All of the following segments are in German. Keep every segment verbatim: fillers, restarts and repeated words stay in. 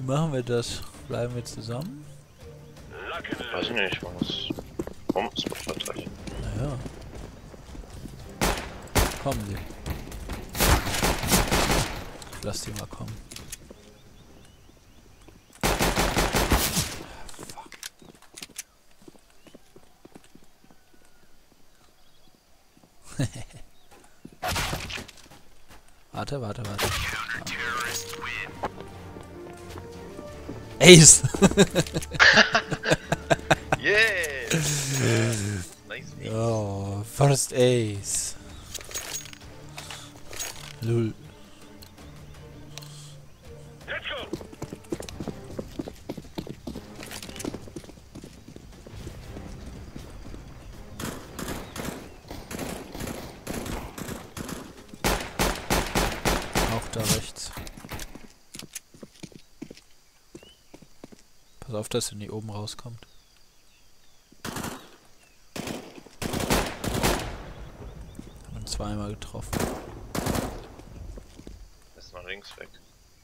Wie machen wir das? Bleiben wir zusammen? Weiß ich nicht, man muss Bombenspot verteilen. Naja. Kommen Sie. Lass die mal kommen. Warte, warte, warte. Ace! Yes! Nice. Oh, First Ace. Lul. Let's go. Auch da rechts. Pass auf, dass er nicht oben rauskommt. Haben ihn zweimal getroffen. Ist nach links weg.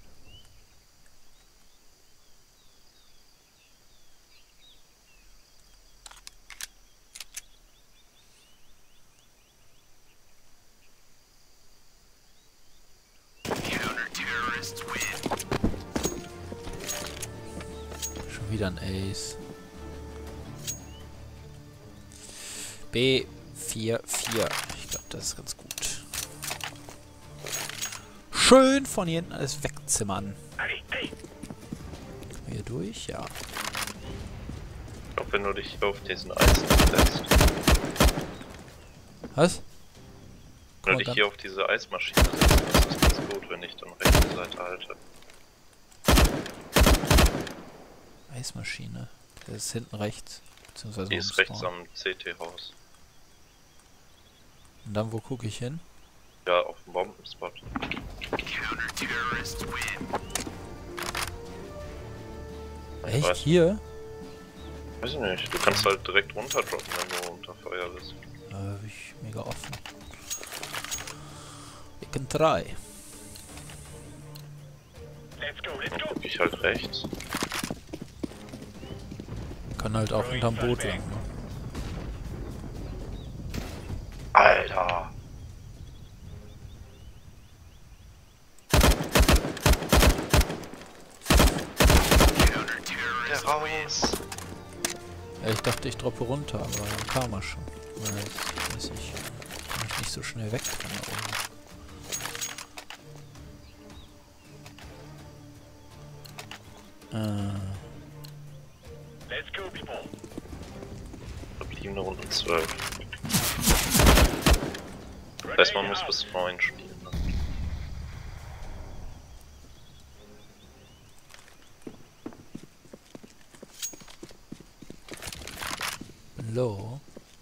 Schon wieder ein Ace. B vier vier. Ich glaube, das ist ganz gut. Schön von hier hinten alles wegzimmern. Hey, hey. Hier durch, ja. Ich glaube, wenn du dich auf diesen Eis setzt. Was? Wenn du dich hier auf diese Eismaschine setzt, dann ist das ganz gut, wenn ich dann rechte Seite halte. Eismaschine. Der ist hinten rechts. Beziehungsweise Die am ist rechts Spawn. am C T-Haus. Und dann, wo gucke ich hin? Ja, auf dem Bombenspot. Ich Echt? weiß, Hier? weiß ich nicht, du kannst halt direkt runterdroppen, wenn du unter Feuer bist. Da bin ich mega offen. Ich kann drei. Let's go, let's Dann go. guck ich halt rechts. Kann halt auch unterm Boot lang. Ne? Alter! Der raus! Ja, ich dachte, ich droppe runter, aber dann kam er schon. Weil, weiß ich, kann ich nicht so schnell weg von da oben. Äh, Let's go, people. Verbliebene Runde zwölf. Das heißt, man muss bis neun spielen. Ne? low.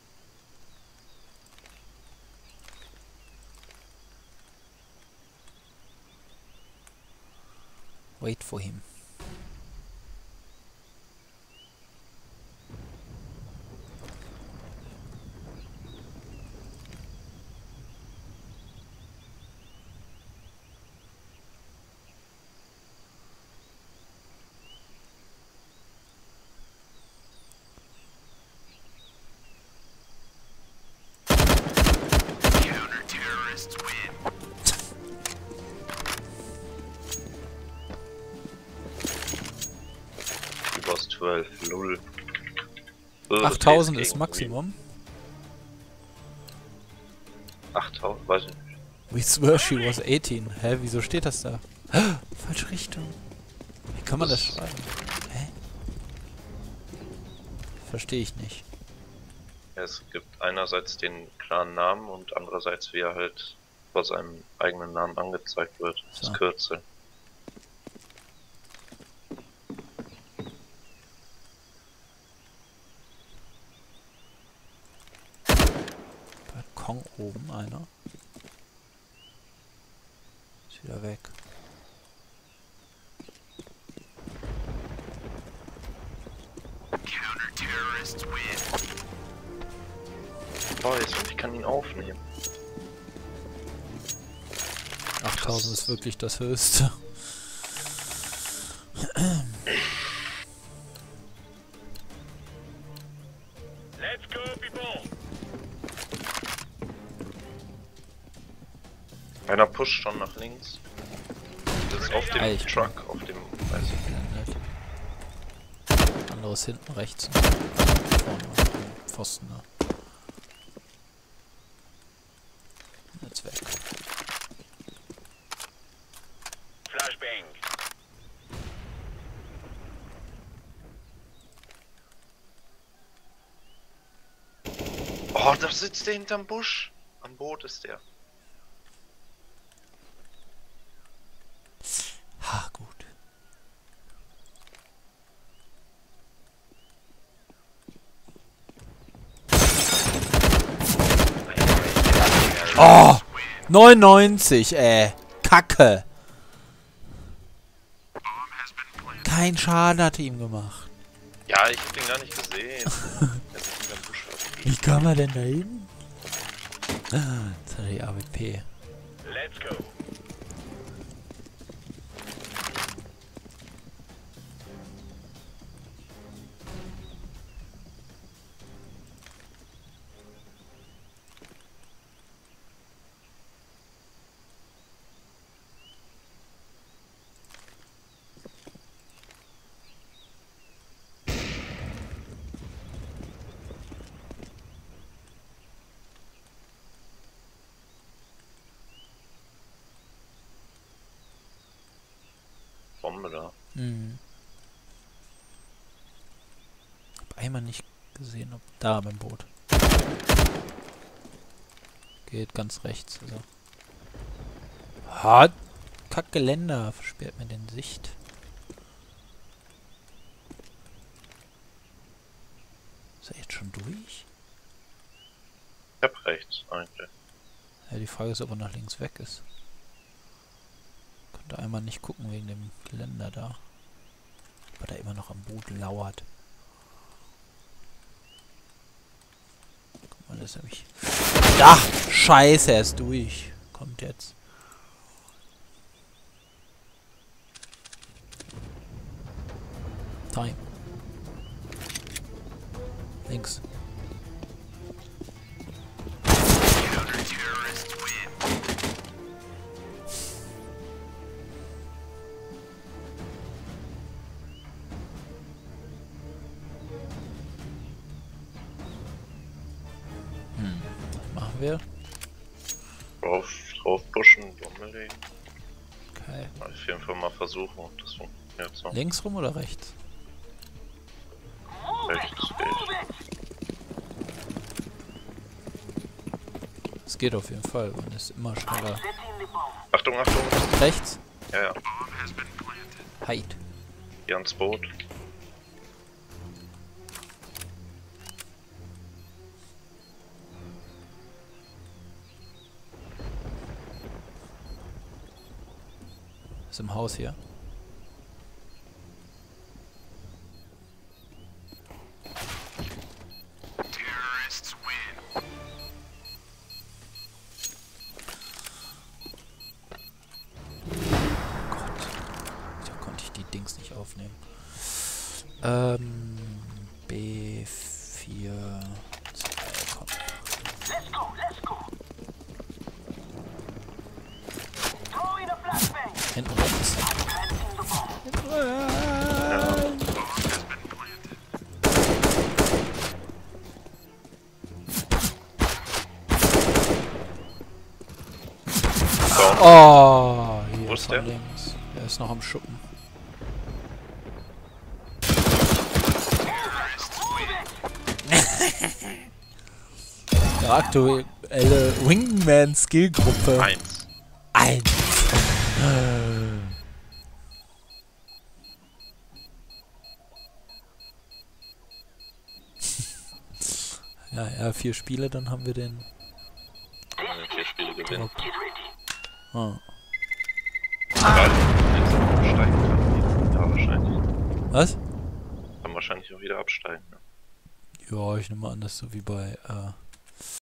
Wait for him. Du warst zwölf, null. achttausend ist Maximum. achttausend, weiß ich nicht. We swear she was eighteen. Hä, wieso steht das da? Falsche Richtung. Wie kann man das schreiben? Hä? Verstehe ich nicht. Ja, es gibt einerseits den klaren Namen und andererseits wie er halt vor seinem eigenen Namen angezeigt wird. Das So. Kürzel. Balkon oben einer. Ist wieder weg. Weiß und ich kann ihn aufnehmen. achttausend ist wirklich das höchste. Einer pusht schon nach links. Das ist auf dem Ah, ich Truck, auf dem, weiß ich nicht. Gelandet. Anderes hinten rechts. Vorne auf dem Pfosten da. Jetzt weg. Flashbang. Oh, da sitzt der hinterm Busch. Am Boot ist der. Ha, gut. Oh! neunundneunzig, ey. Kacke. Kein Schaden hat ihm gemacht. Ja, ich hab den gar nicht gesehen. Der sitzt hinterm Busch. Wie kam er denn da hin? Ah, jetzt hat er die A W P. Let's go. Bombe da. Hm. Hab einmal nicht gesehen, ob da beim Boot. Geht ganz rechts. Also. Hat Kackgeländer versperrt mir den Sicht. Ist er jetzt schon durch? Ich hab rechts eigentlich. Ja, die Frage ist, ob er nach links weg ist. Konnte einmal nicht gucken wegen dem Geländer da. Weil er immer noch am Boot lauert. Guck mal, das habe ich. Ach, scheiße, er ist durch. Kommt jetzt. Time. Links. Hm, was machen wir? Drauf, drauf pushen, Bombe legen. Okay. Auf jeden Fall mal versuchen, ob das funktioniert so. Links rum oder rechts? Rechts geht. Es geht auf jeden Fall, man ist immer schneller. Achtung, Achtung! Rechts? Ja, ja. Heid. Hier ans Boot. Ist im Haus hier. Dings nicht aufnehmen. Ähm, B vier, zwei, komm. Let's go, let's go. Throw in a flashbang. Hinten rechts. Oh, hier Wo ist von der? links. Der ist noch am Schuppen. Der aktuelle Wingman-Skill-Gruppe. Eins. Eins. Äh. Ja, ja, vier Spiele, dann haben wir den. Wenn vier Spiele gewinnen. Get ready. Oh. Egal, wenn es absteigen kann. Ja, wahrscheinlich. Was? Kann wahrscheinlich auch wieder absteigen. Ne? Ja, ich nehme an, dass so wie bei äh,